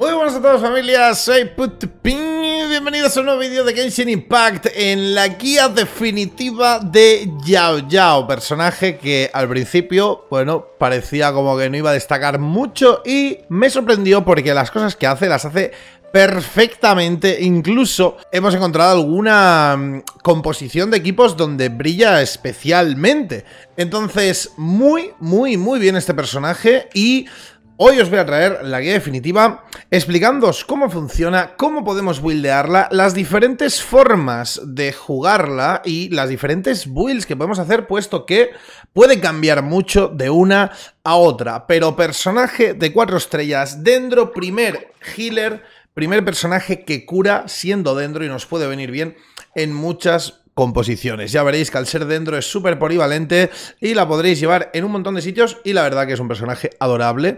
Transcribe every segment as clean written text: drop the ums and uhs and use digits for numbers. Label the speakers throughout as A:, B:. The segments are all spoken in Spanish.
A: Muy buenas a todos, familia, soy Putpin. Bienvenidos a un nuevo vídeo de Genshin Impact en la guía definitiva de Yao Yao, personaje que al principio, bueno, parecía como que no iba a destacar mucho y me sorprendió porque las cosas que hace las hace perfectamente. Incluso hemos encontrado alguna composición de equipos donde brilla especialmente. Entonces, muy bien este personaje y hoy os voy a traer la guía definitiva explicándoos cómo funciona, cómo podemos buildearla, las diferentes formas de jugarla y las diferentes builds que podemos hacer, puesto que puede cambiar mucho de una a otra. Pero personaje de 4 estrellas, Dendro, primer healer, primer personaje que cura siendo Dendro y nos puede venir bien en muchas composiciones. Ya veréis que al ser Dendro es súper polivalente y la podréis llevar en un montón de sitios y la verdad que es un personaje adorable.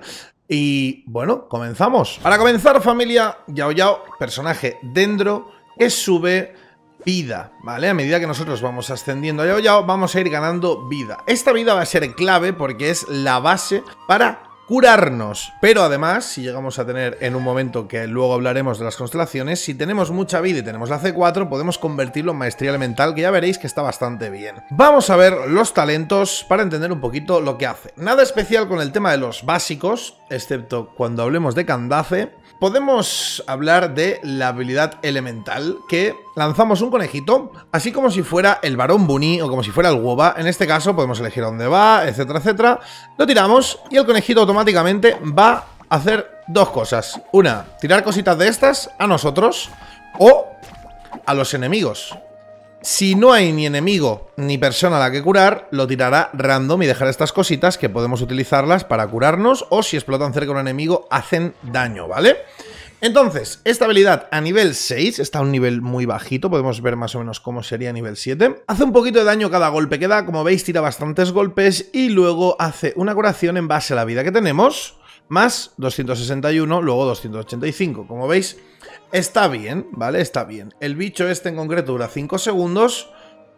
A: Y bueno, comenzamos. Para comenzar, familia, Yao Yao, personaje Dendro, que sube vida, ¿vale? A medida que nosotros vamos ascendiendo a Yao Yao, vamos a ir ganando vida. Esta vida va a ser clave porque es la base para curarnos, pero además, si llegamos a tener en un momento que luego hablaremos de las constelaciones, si tenemos mucha vida y tenemos la C4, podemos convertirlo en maestría elemental, que ya veréis que está bastante bien. Vamos a ver los talentos para entender un poquito lo que hace. Nada especial con el tema de los básicos, excepto cuando hablemos de Candace. Podemos hablar de la habilidad elemental, que lanzamos un conejito, así como si fuera el Barón Bunny o como si fuera el Woba. En este caso podemos elegir a dónde va, etcétera, etcétera. Lo tiramos y el conejito automáticamente va a hacer dos cosas. Una, tirar cositas de estas a nosotros o a los enemigos. Si no hay ni enemigo ni persona a la que curar, lo tirará random y dejará estas cositas que podemos utilizarlas para curarnos o si explotan cerca de un enemigo hacen daño, ¿vale? Entonces, esta habilidad a nivel 6 está a un nivel muy bajito, podemos ver más o menos cómo sería a nivel 7. Hace un poquito de daño cada golpe que da, como veis tira bastantes golpes y luego hace una curación en base a la vida que tenemos, más 261, luego 285, como veis. Está bien, ¿vale? Está bien. El bicho este en concreto dura 5 segundos.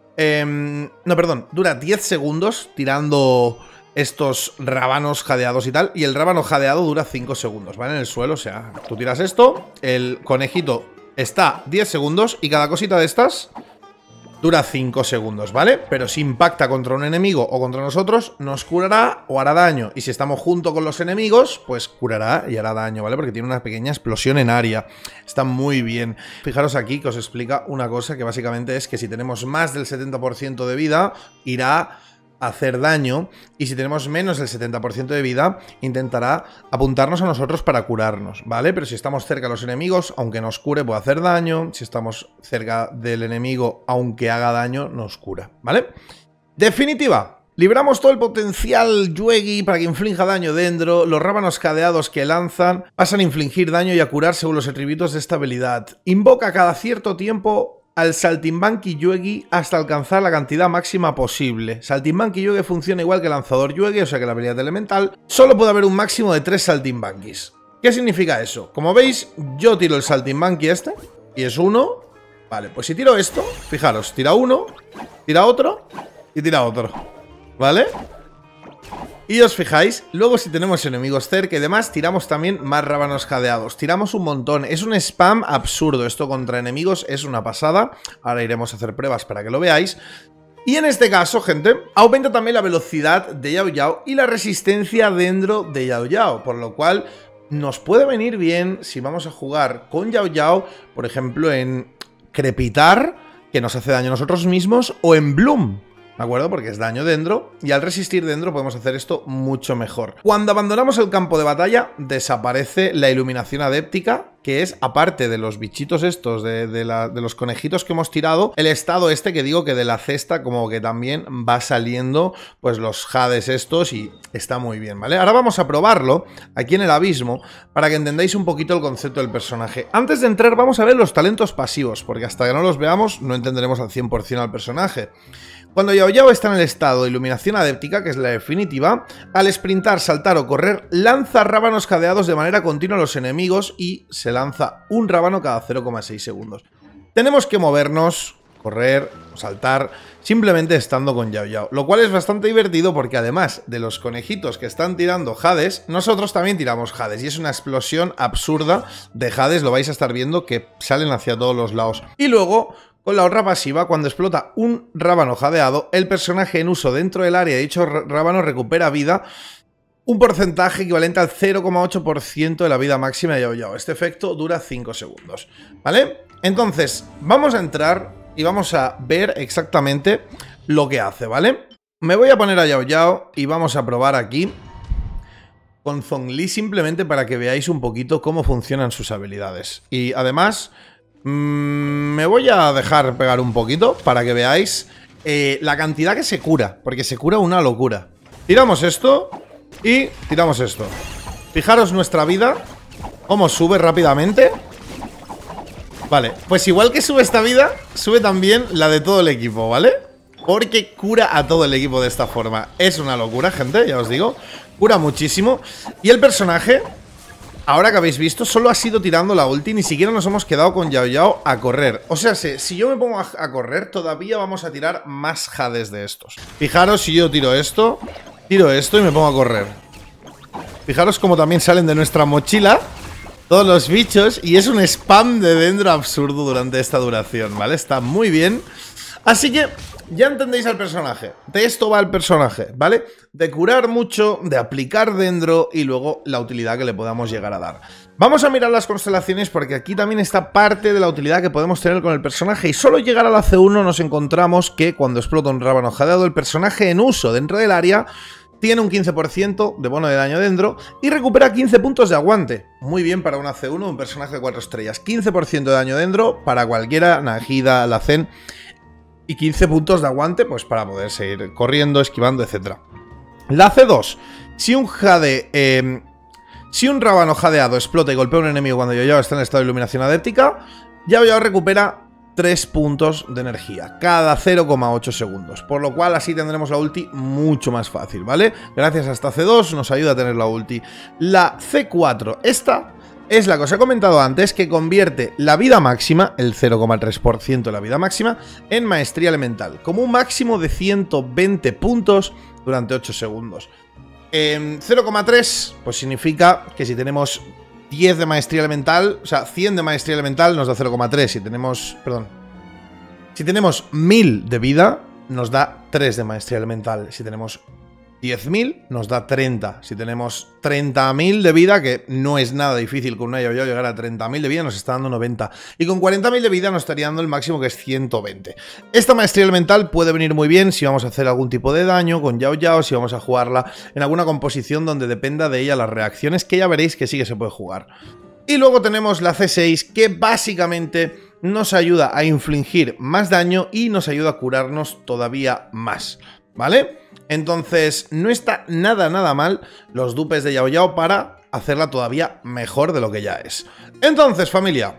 A: No, perdón, dura 10 segundos tirando estos rábanos jadeados y tal. Y el rábano jadeado dura 5 segundos, ¿vale? En el suelo, o sea, tú tiras esto, el conejito está 10 segundos y cada cosita de estas dura 5 segundos, ¿vale? Pero si impacta contra un enemigo o contra nosotros, nos curará o hará daño. Y si estamos junto con los enemigos, pues curará y hará daño, ¿vale? Porque tiene una pequeña explosión en área. Está muy bien. Fijaros aquí que os explica una cosa que básicamente es que si tenemos más del 70% de vida, irá a hacer daño. Y si tenemos menos del 70% de vida, intentará apuntarnos a nosotros para curarnos, ¿vale? Pero si estamos cerca de los enemigos, aunque nos cure, puede hacer daño. Si estamos cerca del enemigo, aunque haga daño, nos cura, ¿vale? Definitiva. Libramos todo el potencial Yuegi para que inflinja daño Dendro. Los rábanos jadeados que lanzan pasan a infligir daño y a curar según los atributos de esta habilidad. Invoca cada cierto tiempo al Saltimbanqui Yuegi hasta alcanzar la cantidad máxima posible. Saltimbanqui Yuegi funciona igual que el lanzador Yuegi, o sea que la habilidad elemental. Solo puede haber un máximo de 3 Saltimbanquis. ¿Qué significa eso? Como veis, yo tiro el Saltimbanqui este, y es 1. Vale, pues si tiro esto, fijaros, tira uno, tira otro y tira otro, ¿vale? Y os fijáis, luego si tenemos enemigos cerca y demás, tiramos también más rábanos jadeados. Tiramos un montón, es un spam absurdo. Esto contra enemigos es una pasada. Ahora iremos a hacer pruebas para que lo veáis. Y en este caso, gente, aumenta también la velocidad de Yao Yao y la resistencia dentro de Yao Yao. Por lo cual nos puede venir bien si vamos a jugar con Yao Yao, por ejemplo, en Crepitar, que nos hace daño a nosotros mismos, o en Bloom, ¿de acuerdo? Porque es daño Dendro y al resistir Dendro podemos hacer esto mucho mejor. Cuando abandonamos el campo de batalla desaparece la iluminación adéptica, que es, aparte de los bichitos estos, de los conejitos que hemos tirado, el estado este que digo que de la cesta como que también va saliendo pues los jades estos y está muy bien, ¿vale? Ahora vamos a probarlo aquí en el abismo para que entendáis un poquito el concepto del personaje. Antes de entrar vamos a ver los talentos pasivos, porque hasta que no los veamos no entenderemos al 100% al personaje. Cuando Yao Yao está en el estado de iluminación adéptica, que es la definitiva, al sprintar, saltar o correr, lanza rábanos jadeados de manera continua a los enemigos y se lanza un rábano cada 0,6 segundos. Tenemos que movernos correr, saltar, simplemente estando con Yao Yao. Lo cual es bastante divertido porque además de los conejitos que están tirando Hades, nosotros también tiramos Hades. Y es una explosión absurda de Hades, lo vais a estar viendo, que salen hacia todos los lados. Y luego, con la otra pasiva, cuando explota un rábano jadeado, el personaje en uso dentro del área de dicho rábano recupera vida, un porcentaje equivalente al 0,8% de la vida máxima de Yao Yao. Este efecto dura 5 segundos, ¿vale? Entonces, vamos a entrar y vamos a ver exactamente lo que hace, ¿vale? Me voy a poner a Yao Yao y vamos a probar aquí con Zhongli simplemente para que veáis un poquito cómo funcionan sus habilidades. Y además, me voy a dejar pegar un poquito para que veáis la cantidad que se cura, porque se cura una locura. Tiramos esto y tiramos esto. Fijaros nuestra vida, cómo sube rápidamente. Vale, pues igual que sube esta vida, sube también la de todo el equipo, ¿vale? Porque cura a todo el equipo de esta forma. Es una locura, gente, ya os digo. Cura muchísimo. Y el personaje, ahora que habéis visto, solo ha sido tirando la ulti. Ni siquiera nos hemos quedado con Yao Yao a correr. O sea, si yo me pongo a correr, todavía vamos a tirar más Hades de estos. Fijaros si yo tiro esto y me pongo a correr. Fijaros cómo también salen de nuestra mochila todos los bichos. Y es un spam de dendro absurdo durante esta duración, ¿vale? Está muy bien. Así que ya entendéis al personaje. De esto va el personaje, ¿vale? De curar mucho, de aplicar dendro y luego la utilidad que le podamos llegar a dar. Vamos a mirar las constelaciones porque aquí también está parte de la utilidad que podemos tener con el personaje. Y solo llegar a la C1 nos encontramos que cuando explota un rábano jadeado, el personaje en uso dentro del área tiene un 15% de bono de daño dendro y recupera 15 puntos de aguante. Muy bien para una C1, un personaje de 4 estrellas. 15% de daño dendro para cualquiera, Nahida, Lacen. Y 15 puntos de aguante, pues para poder seguir corriendo, esquivando, etc. La C2. Si un rábano jadeado explota y golpea a un enemigo cuando Yao Yao está en estado de iluminación adéptica, Yao Yao recupera 3 puntos de energía cada 0,8 segundos. Por lo cual así tendremos la ulti mucho más fácil, ¿vale? Gracias a esta C2 nos ayuda a tener la ulti. La C4, esta es la que os he comentado antes, que convierte la vida máxima, el 0,3% de la vida máxima, en maestría elemental, como un máximo de 120 puntos durante 8 segundos. 0,3 pues significa que si tenemos 10 de maestría elemental, o sea, 100 de maestría elemental nos da 0,3. Si tenemos 1000 de vida, nos da 3 de maestría elemental. Si tenemos 10.000 nos da 30. Si tenemos 30.000 de vida, que no es nada difícil con una Yao Yao llegar a 30.000 de vida, nos está dando 90. Y con 40.000 de vida nos estaría dando el máximo, que es 120. Esta maestría elemental puede venir muy bien si vamos a hacer algún tipo de daño con Yao Yao, si vamos a jugarla en alguna composición donde dependa de ella las reacciones, que ya veréis que sí que se puede jugar. Y luego tenemos la C6, que básicamente nos ayuda a infligir más daño y nos ayuda a curarnos todavía más, ¿vale? Entonces, no está nada mal los dupes de Yao Yao para hacerla todavía mejor de lo que ya es. Entonces, familia,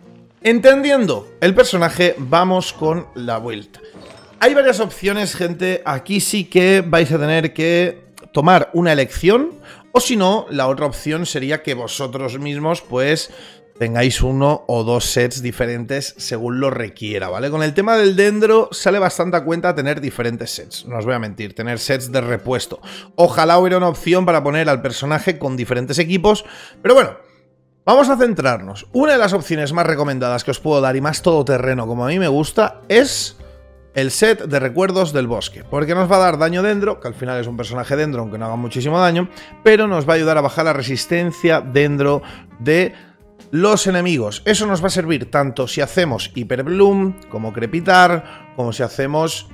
A: entendiendo el personaje, vamos con la build. Hay varias opciones, gente. Aquí sí que vais a tener que tomar una elección, o si no, la otra opción sería que vosotros mismos, pues, tengáis uno o dos sets diferentes según lo requiera, ¿vale? Con el tema del dendro sale bastante a cuenta tener diferentes sets, no os voy a mentir, tener sets de repuesto. Ojalá hubiera una opción para poner al personaje con diferentes equipos, pero bueno, vamos a centrarnos. Una de las opciones más recomendadas que os puedo dar y más todoterreno como a mí me gusta es el set de recuerdos del bosque, porque nos va a dar daño dendro, que al final es un personaje dendro aunque no haga muchísimo daño, pero nos va a ayudar a bajar la resistencia dendro de los enemigos. Eso nos va a servir tanto si hacemos hiperbloom, como crepitar, como si hacemos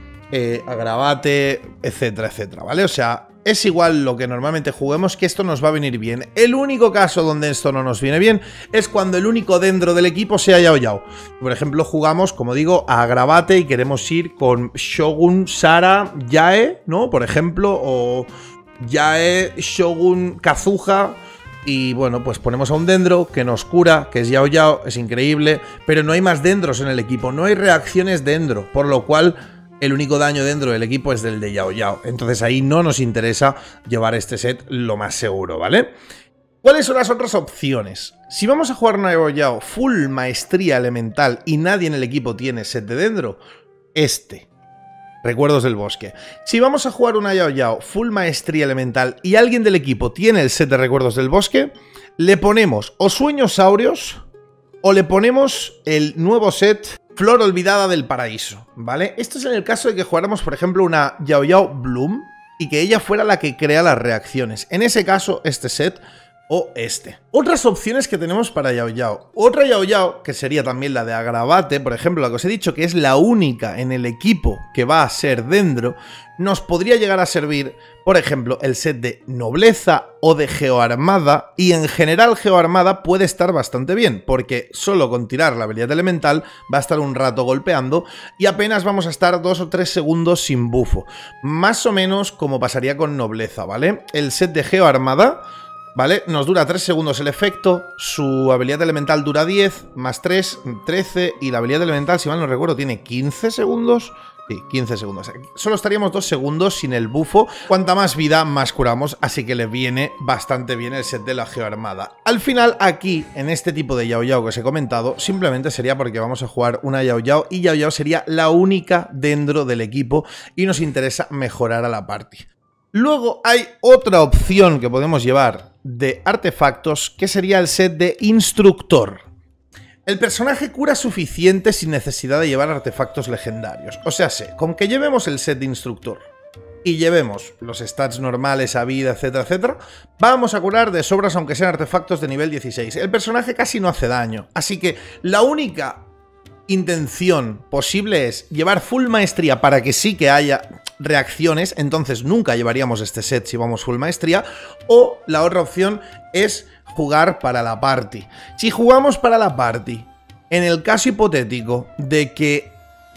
A: agravate, etcétera, etcétera, ¿vale? O sea, es igual lo que normalmente juguemos, que esto nos va a venir bien. El único caso donde esto no nos viene bien es cuando el único dendro del equipo sea Yao Yao. Por ejemplo, jugamos, como digo, a agravate y queremos ir con Shogun, Sara, Yae, ¿no? Por ejemplo, o Yae, Shogun, Kazuha. Y bueno, pues ponemos a un dendro que nos cura, que es Yao Yao, es increíble, pero no hay más dendros en el equipo, no hay reacciones dendro, por lo cual el único daño dentro del equipo es del de Yao Yao. Entonces ahí no nos interesa llevar este set lo más seguro, ¿vale? ¿Cuáles son las otras opciones? Si vamos a jugar una Yao Yao full maestría elemental y nadie en el equipo tiene set de dendro, este. Recuerdos del bosque. Si vamos a jugar una Yao Yao full maestría elemental y alguien del equipo tiene el set de recuerdos del bosque, le ponemos o sueños áureos o le ponemos el nuevo set Flor Olvidada del Paraíso, ¿vale? Esto es en el caso de que jugáramos, por ejemplo, una Yao Yao Bloom y que ella fuera la que crea las reacciones. En ese caso, este set o este. Otras opciones que tenemos para Yao Yao. Otra Yao Yao, que sería también la de Agravate, por ejemplo, la que os he dicho, que es la única en el equipo que va a ser Dendro, nos podría llegar a servir, por ejemplo, el set de Nobleza o de Geoarmada, y en general Geoarmada puede estar bastante bien, porque solo con tirar la habilidad elemental va a estar un rato golpeando y apenas vamos a estar 2 o 3 segundos sin bufo. Más o menos como pasaría con Nobleza, ¿vale? El set de Geoarmada, ¿vale? Nos dura 3 segundos el efecto, su habilidad elemental dura 10, más 3, 13, y la habilidad elemental, si mal no recuerdo, tiene 15 segundos. Sí, 15 segundos. Solo estaríamos 2 segundos sin el bufo. Cuanta más vida, más curamos, así que le viene bastante bien el set de la Geoarmada. Al final, aquí, en este tipo de Yao Yao que os he comentado, simplemente sería porque vamos a jugar una Yao Yao y Yao Yao sería la única dentro del equipo y nos interesa mejorar a la party. Luego hay otra opción que podemos llevar de artefactos, que sería el set de Instructor. El personaje cura suficiente sin necesidad de llevar artefactos legendarios. O sea, con que llevemos el set de Instructor y llevemos los stats normales a vida, etcétera, etcétera, vamos a curar de sobras aunque sean artefactos de nivel 16. El personaje casi no hace daño, así que la única intención posible es llevar full maestría para que sí que haya reacciones, entonces nunca llevaríamos este set si vamos full maestría, o la otra opción es jugar para la party. Si jugamos para la party, en el caso hipotético de que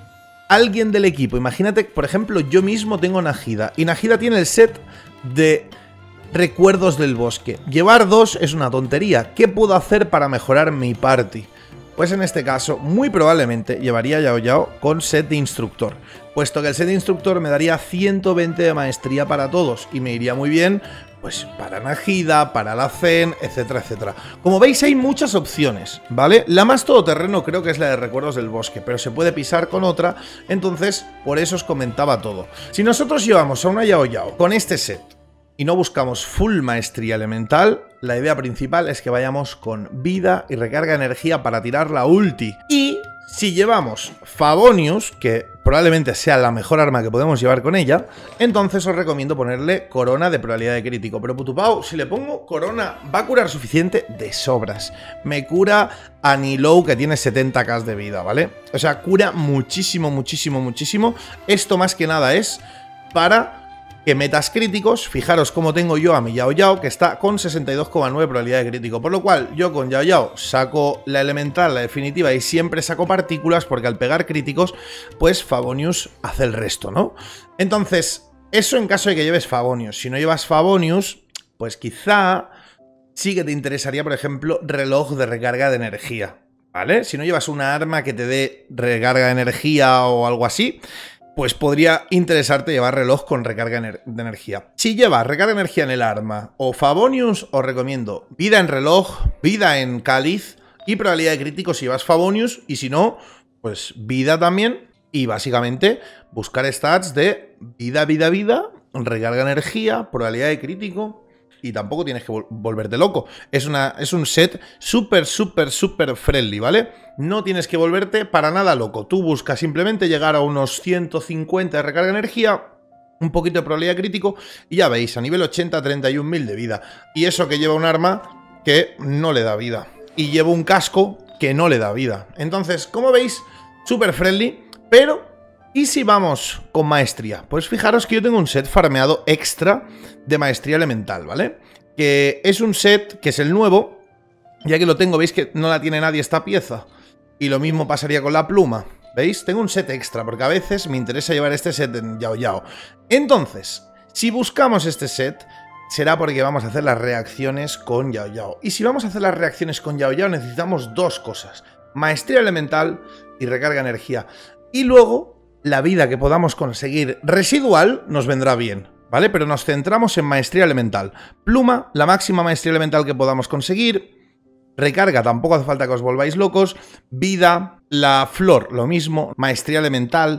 A: alguien del equipo, imagínate, por ejemplo, yo mismo tengo Nahida, y Nahida tiene el set de recuerdos del bosque. Llevar 2 es una tontería. ¿Qué puedo hacer para mejorar mi party? Pues en este caso, muy probablemente llevaría Yao Yao con set de Instructor, puesto que el set de Instructor me daría 120 de maestría para todos y me iría muy bien pues para Nahida, para la Zen, etcétera, etcétera. Como veis hay muchas opciones, ¿vale? La más todoterreno creo que es la de recuerdos del bosque, pero se puede pisar con otra, entonces por eso os comentaba todo. Si nosotros llevamos a una Yao Yao con este set y no buscamos full maestría elemental, la idea principal es que vayamos con vida y recarga de energía para tirar la ulti. Y si llevamos Favonius, que probablemente sea la mejor arma que podemos llevar con ella, entonces os recomiendo ponerle corona de probabilidad de crítico. Pero Putupau, si le pongo corona, va a curar suficiente de sobras. Me cura a Nilou, que tiene 70k de vida, ¿vale? O sea, cura muchísimo, muchísimo, muchísimo. Esto más que nada es para que metas críticos. Fijaros cómo tengo yo a mi Yao Yao, que está con 62,9 probabilidad de crítico, por lo cual yo con Yao Yao saco la elemental, la definitiva, y siempre saco partículas, porque al pegar críticos, pues Favonius hace el resto, ¿no? Entonces, eso en caso de que lleves Favonius. Si no llevas Favonius, pues quizá sí que te interesaría, por ejemplo, reloj de recarga de energía, ¿vale? Si no llevas una arma que te dé recarga de energía o algo así, pues podría interesarte llevar reloj con recarga de energía. Si llevas recarga de energía en el arma o Favonius, os recomiendo vida en reloj, vida en cáliz y probabilidad de crítico si llevas Favonius, y si no, pues vida también, y básicamente buscar stats de vida, vida, vida, recarga de energía, probabilidad de crítico, y tampoco tienes que volverte loco. Es un set súper, súper, súper friendly, ¿vale? No tienes que volverte para nada loco. Tú buscas simplemente llegar a unos 150 de recarga de energía, un poquito de probabilidad de crítico, y ya veis, a nivel 80, 31.000 de vida. Y eso que lleva un arma que no le da vida. Y lleva un casco que no le da vida. Entonces, como veis, súper friendly, pero ¿y si vamos con maestría? Pues fijaros que yo tengo un set farmeado extra de maestría elemental, ¿vale? Que es un set que es el nuevo, ya que lo tengo, veis que no la tiene nadie esta pieza. Y lo mismo pasaría con la pluma, ¿veis? Tengo un set extra, porque a veces me interesa llevar este set en Yao Yao. Entonces, si buscamos este set, será porque vamos a hacer las reacciones con Yao Yao. Y si vamos a hacer las reacciones con Yao Yao, necesitamos dos cosas: maestría elemental y recarga de energía. Y luego la vida que podamos conseguir residual nos vendrá bien, ¿vale? Pero nos centramos en maestría elemental. Pluma, la máxima maestría elemental que podamos conseguir. Recarga, tampoco hace falta que os volváis locos. Vida, la flor, lo mismo. Maestría elemental,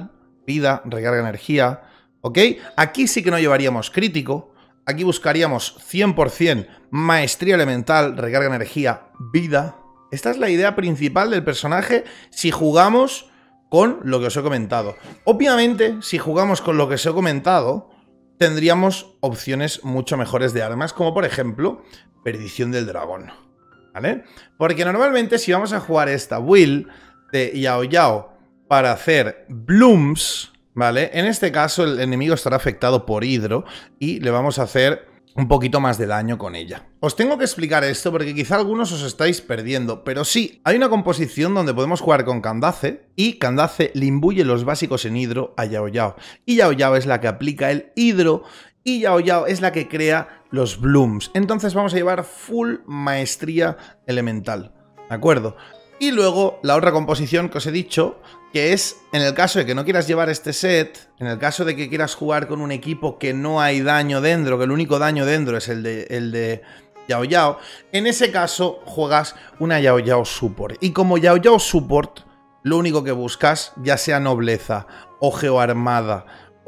A: vida, recarga energía, ¿ok? Aquí sí que no llevaríamos crítico, aquí buscaríamos 100% maestría elemental, recarga energía, vida. Esta es la idea principal del personaje si jugamos con lo que os he comentado. Obviamente, si jugamos con lo que os he comentado, tendríamos opciones mucho mejores de armas, como por ejemplo, Perdición del Dragón, ¿vale? Porque normalmente si vamos a jugar esta build de Yao Yao para hacer blooms, ¿vale? En este caso el enemigo estará afectado por hidro y le vamos a hacer un poquito más de daño con ella. Os tengo que explicar esto porque quizá algunos os estáis perdiendo, pero sí, hay una composición donde podemos jugar con Candace y Candace le imbuye los básicos en hidro a Yao Yao. Y Yao Yao es la que aplica el hidro y Yao Yao es la que crea los blooms. Entonces vamos a llevar full maestría elemental, ¿de acuerdo? Y luego la otra composición que os he dicho, que es en el caso de que no quieras llevar este set, en el caso de que quieras jugar con un equipo que no hay daño dentro, que el único daño dentro es el de Yao Yao, en ese caso juegas una Yao Yao Support. Y como Yao Yao Support, lo único que buscas, ya sea nobleza, o geoarmada,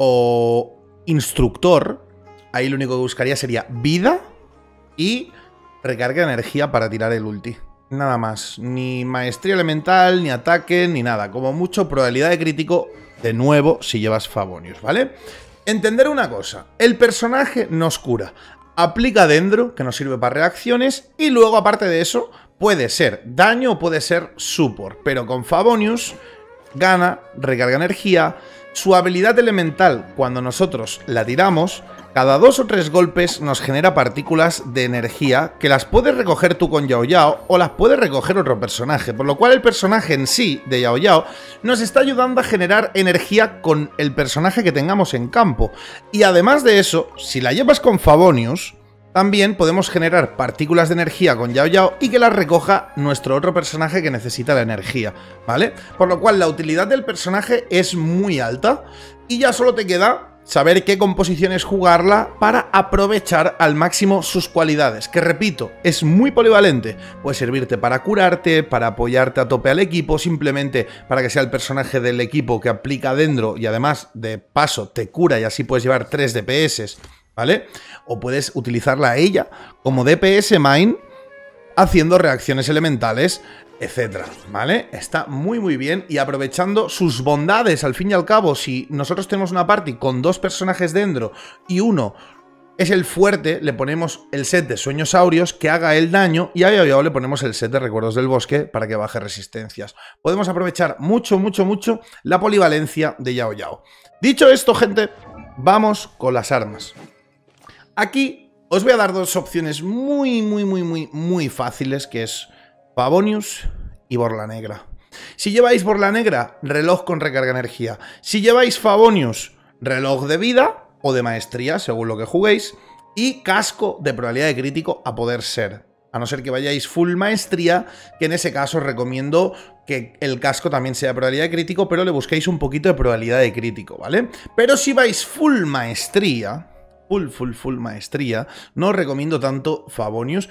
A: o instructor, ahí lo único que buscaría sería vida y recarga de energía para tirar el ulti. Nada más, ni maestría elemental, ni ataque, ni nada. Como mucho, probabilidad de crítico, de nuevo, si llevas Favonius, ¿vale? Entender una cosa, el personaje nos cura, aplica Dendro, que nos sirve para reacciones, y luego, aparte de eso, puede ser daño o puede ser support, pero con Favonius gana, recarga energía, su habilidad elemental, cuando nosotros la tiramos, cada 2 o 3 golpes nos genera partículas de energía que las puedes recoger tú con Yao Yao o las puede recoger otro personaje, por lo cual el personaje en sí de Yao Yao nos está ayudando a generar energía con el personaje que tengamos en campo. Y además de eso, si la llevas con Favonius, también podemos generar partículas de energía con Yao Yao y que las recoja nuestro otro personaje que necesita la energía, ¿vale? Por lo cual la utilidad del personaje es muy alta y ya solo te queda saber qué composiciones jugarla para aprovechar al máximo sus cualidades, que repito, es muy polivalente. Puede servirte para curarte, para apoyarte a tope al equipo, simplemente para que sea el personaje del equipo que aplica dentro y además de paso te cura y así puedes llevar 3 DPS, ¿vale? O puedes utilizarla a ella como DPS main haciendo reacciones elementales, etcétera, ¿vale? Está muy bien y aprovechando sus bondades, al fin y al cabo, si nosotros tenemos una party con 2 personajes dentro y uno es el fuerte, le ponemos el set de Sueños Áureos que haga el daño y a Yao Yao le ponemos el set de Recuerdos del Bosque para que baje resistencias. Podemos aprovechar mucho la polivalencia de Yao Yao. Dicho esto, gente, vamos con las armas. Aquí os voy a dar 2 opciones muy fáciles, que es Favonius y Borla Negra. Si lleváis Borla Negra, reloj con recarga energía. Si lleváis Favonius, reloj de vida o de maestría, según lo que juguéis. Y casco de probabilidad de crítico a poder ser. A no ser que vayáis full maestría, que en ese caso os recomiendo que el casco también sea probabilidad de crítico, pero le busquéis un poquito de probabilidad de crítico, ¿vale? Pero si vais full maestría, full maestría, no os recomiendo tanto Favonius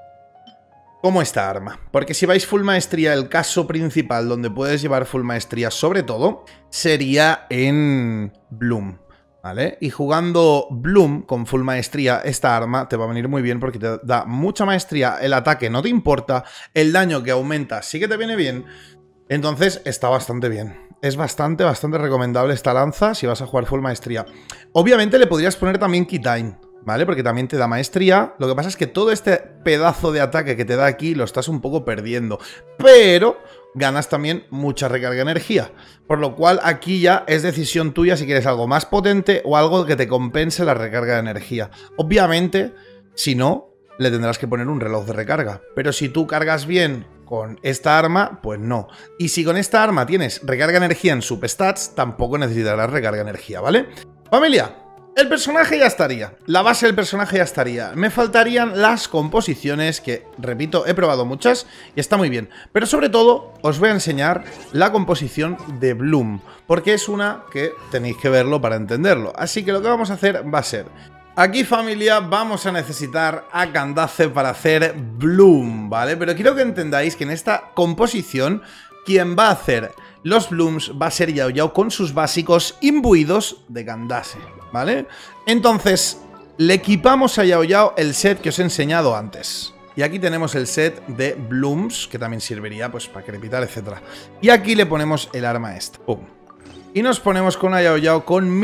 A: como esta arma, porque si vais full maestría, el caso principal donde puedes llevar full maestría sobre todo sería en Bloom, ¿vale? Y jugando Bloom con full maestría, esta arma te va a venir muy bien porque te da mucha maestría, el ataque no te importa, el daño que aumenta sí que te viene bien, entonces está bastante bien. Es bastante recomendable esta lanza si vas a jugar full maestría. Obviamente le podrías poner también Kitain, ¿vale? Porque también te da maestría. Lo que pasa es que todo este pedazo de ataque que te da aquí lo estás un poco perdiendo. Pero ganas también mucha recarga de energía. Por lo cual aquí ya es decisión tuya si quieres algo más potente o algo que te compense la recarga de energía. Obviamente, si no, le tendrás que poner un reloj de recarga. Pero si tú cargas bien con esta arma, pues no. Y si con esta arma tienes recarga de energía en substats, tampoco necesitarás recarga de energía, ¿vale? Familia, el personaje ya estaría. La base del personaje ya estaría. Me faltarían las composiciones, que, repito, he probado muchas y está muy bien. Pero sobre todo, os voy a enseñar la composición de Bloom, porque es una que tenéis que verlo para entenderlo. Así que lo que vamos a hacer va a ser... Aquí, familia, vamos a necesitar a Candace para hacer Bloom, ¿vale? Pero quiero que entendáis que en esta composición, quien va a hacer los Blooms va a ser Yao Yao con sus básicos imbuidos de Candace, ¿vale? Entonces, le equipamos a Yao Yao el set que os he enseñado antes. Y aquí tenemos el set de Blooms, que también serviría pues para crepitar, etc. Y aquí le ponemos el arma esta. ¡Pum! Y nos ponemos con una Yao Yao con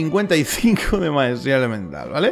A: 1055 de maestría elemental, ¿vale?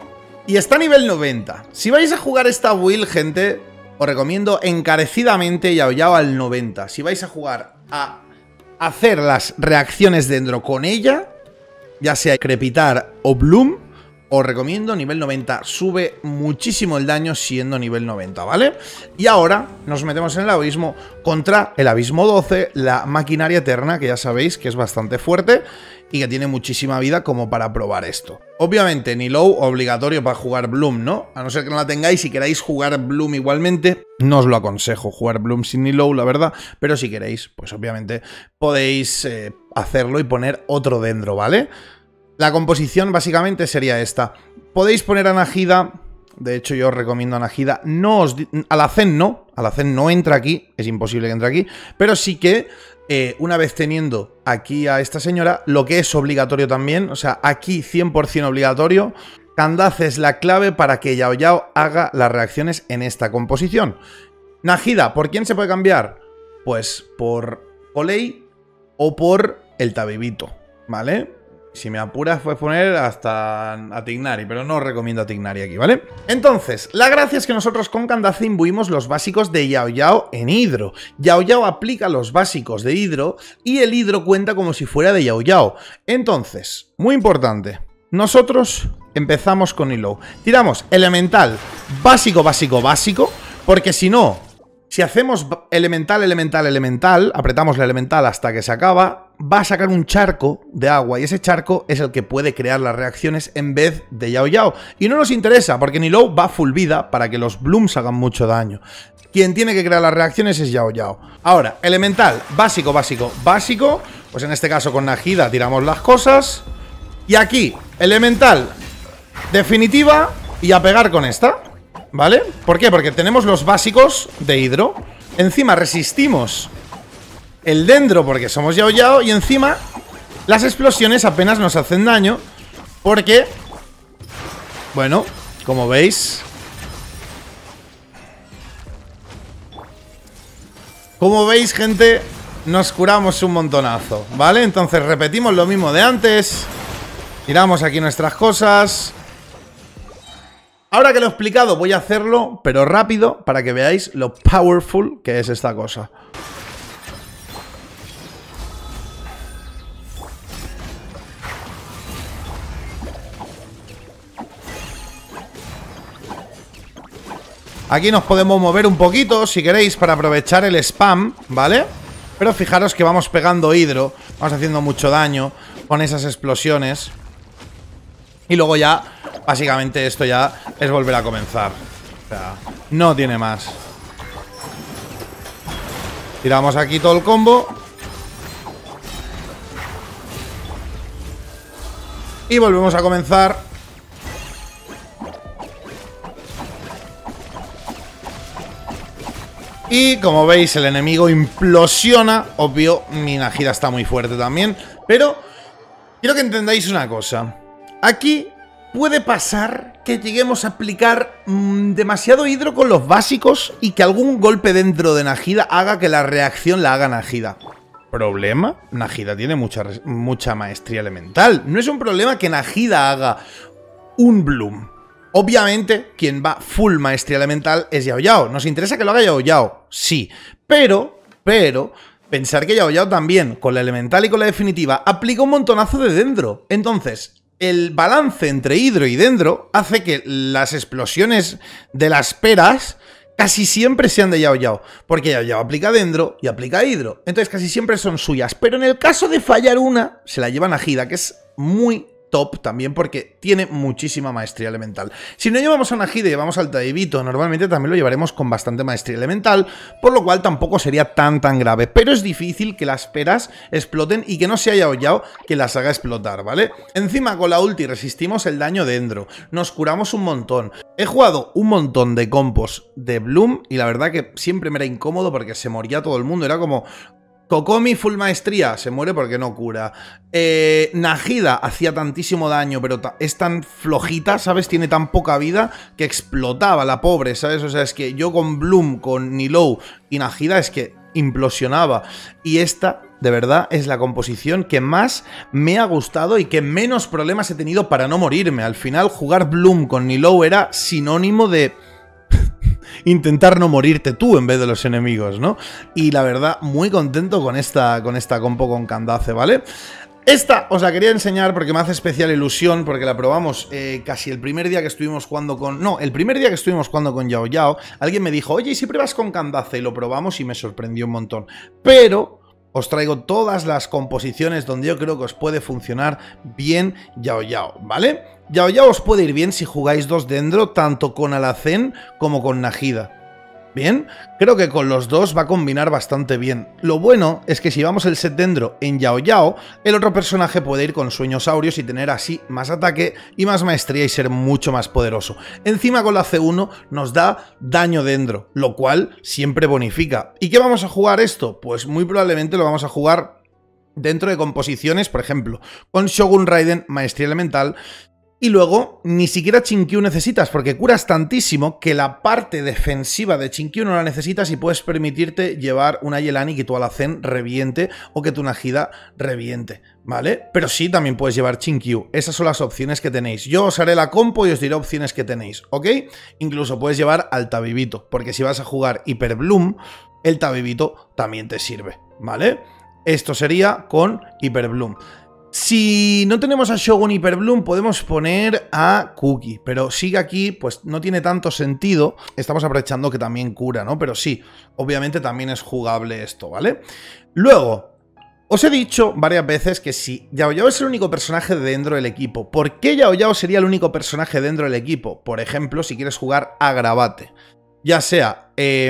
A: Y está a nivel 90. Si vais a jugar esta build, gente, os recomiendo encarecidamente Yao Yao al 90. Si vais a jugar a hacer las reacciones dentro con ella, ya sea crepitar o Bloom, os recomiendo nivel 90. Sube muchísimo el daño siendo nivel 90, ¿vale? Y ahora nos metemos en el abismo contra el abismo 12, la maquinaria eterna, que ya sabéis que es bastante fuerte y que tiene muchísima vida como para probar esto. Obviamente, ni low obligatorio para jugar Bloom, ¿no? A no ser que no la tengáis y queráis jugar Bloom igualmente, no os lo aconsejo jugar Bloom sin ni low, la verdad. Pero si queréis, pues obviamente podéis hacerlo y poner otro dentro, ¿vale? La composición básicamente sería esta. Podéis poner a Nahida. De hecho, yo os recomiendo a Nahida. Alhazen no. Alhazen no entra aquí. Es imposible que entre aquí. Pero sí que, una vez teniendo aquí a esta señora, lo que es obligatorio también, o sea, aquí 100% obligatorio, Candace es la clave para que Yao Yao haga las reacciones en esta composición. Nahida, ¿por quién se puede cambiar? Pues por Olei o por el Tabibito, ¿vale? Si me apuras, puedes poner hasta a Tignari, pero no os recomiendo a Tignari aquí, ¿vale? Entonces, la gracia es que nosotros con Candace imbuimos los básicos de Yao Yao en Hidro. Yao Yao aplica los básicos de Hidro y el Hidro cuenta como si fuera de Yao Yao. Entonces, muy importante, nosotros empezamos con Hilo. Tiramos elemental, básico, básico, básico, porque si no, si hacemos elemental, elemental, elemental, apretamos la elemental hasta que se acaba, va a sacar un charco de agua y ese charco es el que puede crear las reacciones en vez de Yao Yao. Y no nos interesa porque Nilou va full vida para que los Blooms hagan mucho daño. Quien tiene que crear las reacciones es Yao Yao. Ahora, elemental, básico, básico, básico. Pues en este caso con Nahida tiramos las cosas. Y aquí, elemental, definitiva y a pegar con esta. ¿Vale? ¿Por qué? Porque tenemos los básicos de Hidro. Encima resistimos el Dendro porque somos Yao Yao. Y encima las explosiones apenas nos hacen daño porque, bueno, como veis, gente, nos curamos un montonazo, ¿vale? Entonces repetimos lo mismo de antes. Tiramos aquí nuestras cosas. Ahora que lo he explicado voy a hacerlo, pero rápido, para que veáis lo powerful que es esta cosa. Aquí nos podemos mover un poquito, si queréis, para aprovechar el spam, ¿vale? Pero fijaros que vamos pegando hidro, vamos haciendo mucho daño con esas explosiones. Y luego ya, básicamente esto ya es volver a comenzar. O sea, no tiene más. Tiramos aquí todo el combo. Y volvemos a comenzar. Y como veis, el enemigo implosiona. Obvio, mi Nahida está muy fuerte también. Pero quiero que entendáis una cosa. Aquí puede pasar que lleguemos a aplicar demasiado hidro con los básicos y que algún golpe dentro de Nahida haga que la reacción la haga Nahida. ¿Problema? Nahida tiene mucha maestría elemental. No es un problema que Nahida haga un Bloom. Obviamente, quien va full maestría elemental es Yao Yao. ¿Nos interesa que lo haga Yao Yao? Sí. Pero, pensar que Yao Yao también, con la elemental y con la definitiva, aplica un montonazo de dendro. Entonces, el balance entre hidro y dendro hace que las explosiones de las peras casi siempre sean de Yao Yao. Porque Yao Yao aplica dendro y aplica hidro. Entonces casi siempre son suyas. Pero en el caso de fallar una, se la lleva Nahida, que es muy top también porque tiene muchísima maestría elemental. Si no llevamos a Nahida y llevamos al Taibito, normalmente también lo llevaremos con bastante maestría elemental, por lo cual tampoco sería tan grave. Pero es difícil que las peras exploten y que no sea Yao Yao que las haga explotar, ¿vale? Encima con la ulti resistimos el daño dentro, nos curamos un montón. He jugado un montón de compos de Bloom y la verdad que siempre me era incómodo porque se moría todo el mundo, era como... Kokomi full maestría, se muere porque no cura. Nahida hacía tantísimo daño, pero es tan flojita, ¿sabes? Tiene tan poca vida que explotaba la pobre, ¿sabes? O sea, es que yo con Bloom, con Nilou y Nahida es que implosionaba. Y esta, de verdad, es la composición que más me ha gustado y que menos problemas he tenido para no morirme. Al final, jugar Bloom con Nilou era sinónimo de intentar no morirte tú en vez de los enemigos, ¿no? Y la verdad, muy contento con esta compo con Candace, ¿vale? Esta os la quería enseñar porque me hace especial ilusión, porque la probamos casi el primer día que estuvimos jugando con... No, el primer día que estuvimos jugando con Yao Yao, alguien me dijo, oye, ¿y si pruebas con Candace? Y lo probamos y me sorprendió un montón. Pero os traigo todas las composiciones donde yo creo que os puede funcionar bien Yao Yao, ¿vale? Yao Yao os puede ir bien si jugáis dos Dendro, tanto con Alacén como con Nahida. Bien, creo que con los dos va a combinar bastante bien. Lo bueno es que si vamos el set Dendro en Yao Yao, el otro personaje puede ir con Sueñosaurios y tener así más ataque y más maestría y ser mucho más poderoso. Encima con la C1 nos da daño Dendro, lo cual siempre bonifica. ¿Y qué vamos a jugar esto? Pues muy probablemente lo vamos a jugar dentro de composiciones, por ejemplo, con Shogun Raiden, maestría elemental. Y luego, ni siquiera Chinkyu necesitas, porque curas tantísimo que la parte defensiva de Chinkyu no la necesitas y puedes permitirte llevar una Yelani que tu Alacén reviente o que tu Nahida reviente, ¿vale? Pero sí, también puedes llevar Chinkyu. Esas son las opciones que tenéis. Yo os haré la compo y os diré opciones que tenéis, ¿ok? Incluso puedes llevar al Tabibito, porque si vas a jugar Hyper Bloom, el Tabibito también te sirve, ¿vale? Esto sería con Hyper Bloom. Si no tenemos a Shogun Hyper Bloom, podemos poner a Cookie, pero sigue aquí, pues no tiene tanto sentido. Estamos aprovechando que también cura, ¿no? Pero sí, obviamente también es jugable esto, ¿vale? Luego, os he dicho varias veces que si Yao Yao es el único personaje dentro del equipo, ¿por qué Yao Yao sería el único personaje dentro del equipo? Por ejemplo, si quieres jugar a Grabate, ya sea,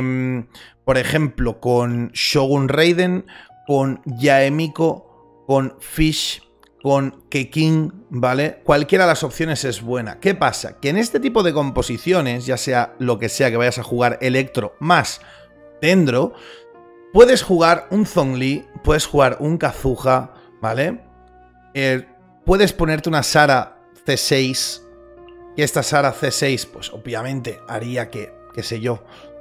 A: por ejemplo, con Shogun Raiden, con Yaemiko, con Fish, con Kekin, ¿vale? Cualquiera de las opciones es buena. ¿Qué pasa? Que en este tipo de composiciones, ya sea lo que sea que vayas a jugar Electro más Dendro, puedes jugar un Zhongli, puedes jugar un Kazuha, ¿vale? Puedes ponerte una Sara C6, y esta Sara C6, pues obviamente haría que, qué sé yo,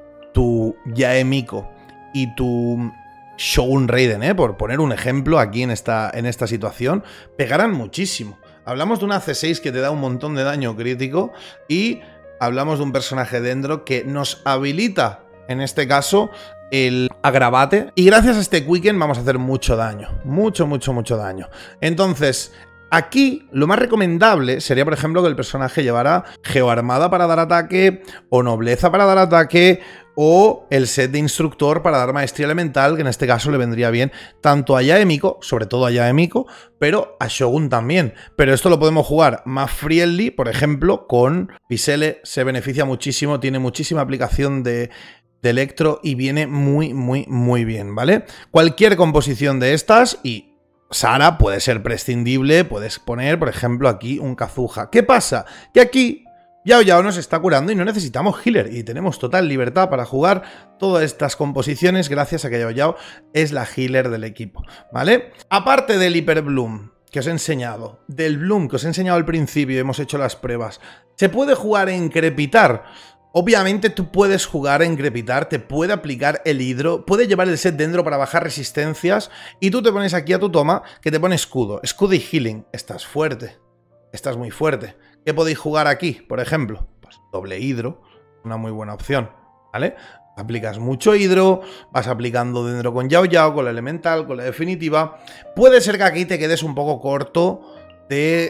A: tu Yaemiko y tu Shogun Raiden, por poner un ejemplo aquí en esta situación, pegarán muchísimo. Hablamos de una C6 que te da un montón de daño crítico y hablamos de un personaje dentro que nos habilita, en este caso, el Agravate. Y gracias a este Quicken vamos a hacer mucho daño. Mucho daño. Entonces, aquí lo más recomendable sería, por ejemplo, que el personaje llevara Geoarmada para dar ataque, o Nobleza para dar ataque, o el set de Instructor para dar Maestría Elemental, que en este caso le vendría bien tanto a Yaemiko, sobre todo a Yaemiko, pero a Shogun también. Pero esto lo podemos jugar más friendly, por ejemplo, con Pisele, se beneficia muchísimo, tiene muchísima aplicación de Electro y viene muy bien, ¿vale? Cualquier composición de estas y Sara puede ser prescindible, puedes poner, por ejemplo, aquí un Kazuha. ¿Qué pasa? Que aquí Yao Yao nos está curando y no necesitamos healer y tenemos total libertad para jugar todas estas composiciones gracias a que Yao Yao es la healer del equipo, ¿vale? Aparte del Hyper Bloom que os he enseñado, del Bloom que os he enseñado al principio y hemos hecho las pruebas, ¿se puede jugar en Crepitar? Obviamente tú puedes jugar en Crepitar, te puede aplicar el hidro, puede llevar el set Dendro para bajar resistencias y tú te pones aquí a tu toma que te pone escudo y healing. Estás fuerte, estás muy fuerte. ¿Qué podéis jugar aquí, por ejemplo? Pues doble hidro, una muy buena opción, ¿vale? Aplicas mucho hidro, vas aplicando Dendro con Yao Yao, con la elemental, con la definitiva. Puede ser que aquí te quedes un poco corto de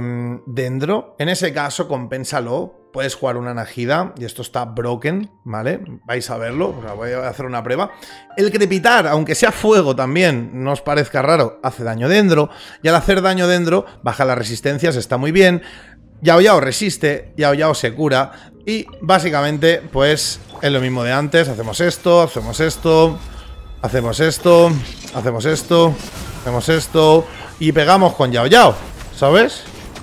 A: Dendro, en ese caso compénsalo. Puedes jugar una Nahida, y esto está broken, ¿vale? Vais a verlo, o sea, voy a hacer una prueba. El Crepitar, aunque sea fuego también, no os parezca raro, hace daño Dendro, y al hacer daño Dendro, baja las resistencias, está muy bien. Yao Yao resiste, Yao Yao se cura, y básicamente, pues, es lo mismo de antes. Hacemos esto, hacemos esto, hacemos esto, hacemos esto, hacemos esto, y pegamos con Yao Yao, ¿sabes?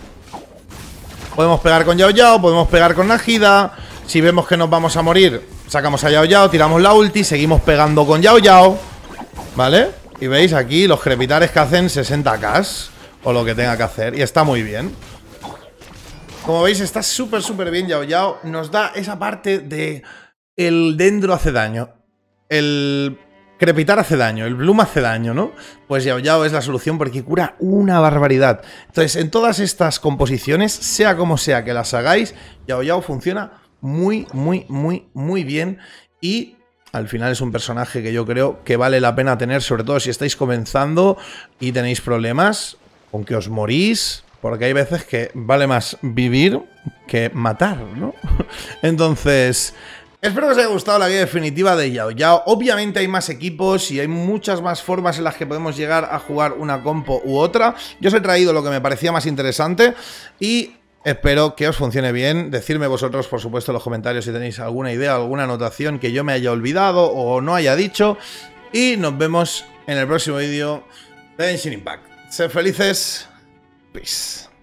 A: Podemos pegar con Yao Yao, podemos pegar con Nahida. Si vemos que nos vamos a morir, sacamos a Yao Yao, tiramos la ulti, seguimos pegando con Yao Yao, ¿vale? Y veis aquí los crepitares que hacen 60k o lo que tenga que hacer. Y está muy bien. Como veis, está súper, súper bien Yao Yao. Nos da esa parte de... El dendro hace daño. El crepitar hace daño. El bloom hace daño, ¿no? Pues Yao Yao es la solución porque cura una barbaridad. Entonces, en todas estas composiciones, sea como sea que las hagáis, Yao Yao funciona muy, muy, muy, muy bien. Y al final es un personaje que yo creo que vale la pena tener, sobre todo si estáis comenzando y tenéis problemas con que os morís. Porque hay veces que vale más vivir que matar, ¿no? Entonces, espero que os haya gustado la guía definitiva de Yao Yao. Obviamente hay más equipos y hay muchas más formas en las que podemos llegar a jugar una compo u otra. Yo os he traído lo que me parecía más interesante y espero que os funcione bien. Decidme vosotros, por supuesto, en los comentarios si tenéis alguna idea, alguna anotación que yo me haya olvidado o no haya dicho. Y nos vemos en el próximo vídeo de Genshin Impact. Sed felices. Peace.